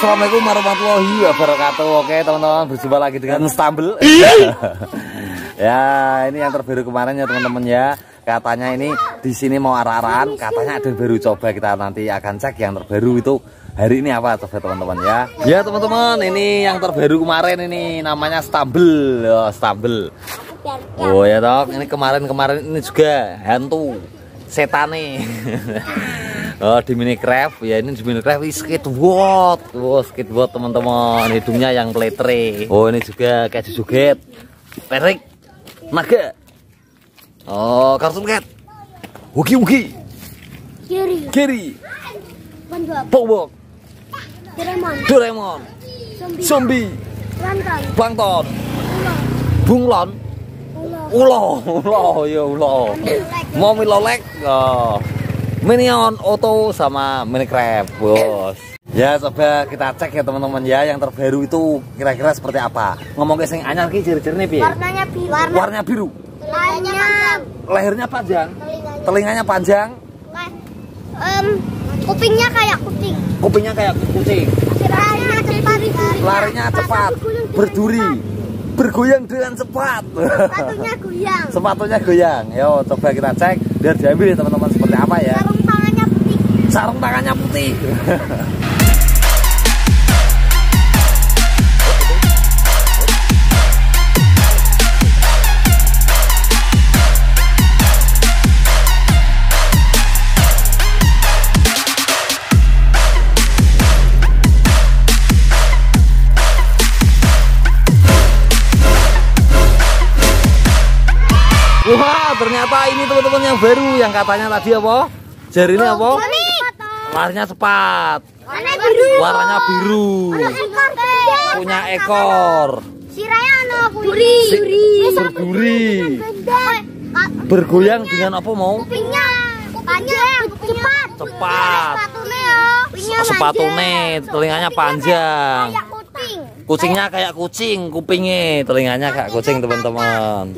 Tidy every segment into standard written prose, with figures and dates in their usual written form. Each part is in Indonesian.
Assalamualaikum warahmatullahi wabarakatuh. Oke teman-teman, berjumpa lagi dengan Stambel. Ya, ini yang terbaru kemarin ya teman-teman ya. Katanya ini di sini mau arah-arahan, katanya ada yang baru, coba kita nanti akan cek yang terbaru itu hari ini apa, coba teman-teman ya. Ya teman-teman, ini yang terbaru kemarin ini namanya Stambel. Oh, Stambel. Oh ya toh, ini kemarin ini juga hantu setan nih. Oh, di Minecraft ya, ini di Minecraft skateboard. Oh, skateboard teman-teman, hidungnya yang pletre. Oh, ini juga kayak joget perik naga. Oh, kartun cat Wugi Giri Bobok Doraemon Zombie Plankton Bunglon Ulo ya ulo Momi Lolek. Oh, Minion Auto sama Minecraft, bos. Ya coba kita cek ya teman-teman ya, yang terbaru itu kira-kira seperti apa. Ngomong ke sing anyar ki ciri-cirine piye? Warnanya biru. Lehernya panjang. Telinganya panjang. Kupingnya kayak kucing. Kupingnya kayak kucing. Larinya cepat. Berduri. Bergoyang dengan cepat. Sepatunya goyang. Yo coba kita cek biar diambil ya teman-teman seperti apa ya. Sarung tangannya putih. Wah, ternyata ini teman-teman yang baru, yang katanya tadi apa? Jarinya apa? Larinya cepat. Warnanya biru. Punya ekor. Berduri. Bergoyang dengan apa mau? Cepat. Sepatunya telinganya panjang. Kucingnya kayak kucing, kupingnya telinganya kayak kucing teman-teman.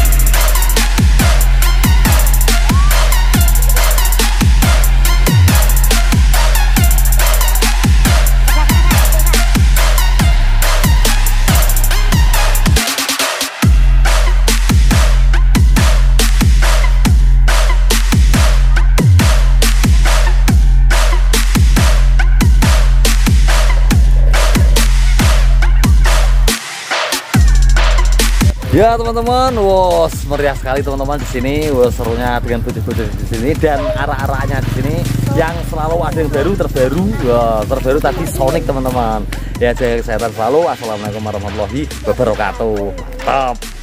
Ya teman-teman, wow meriah sekali teman-teman di sini. Wow, serunya dengan bocah-bocah di sini dan arah-arahnya di sini yang selalu ada yang baru terbaru. Wow, terbaru tadi Sonic teman-teman. Ya jaga kesehatan selalu. Assalamualaikum warahmatullahi wabarakatuh. Mantap.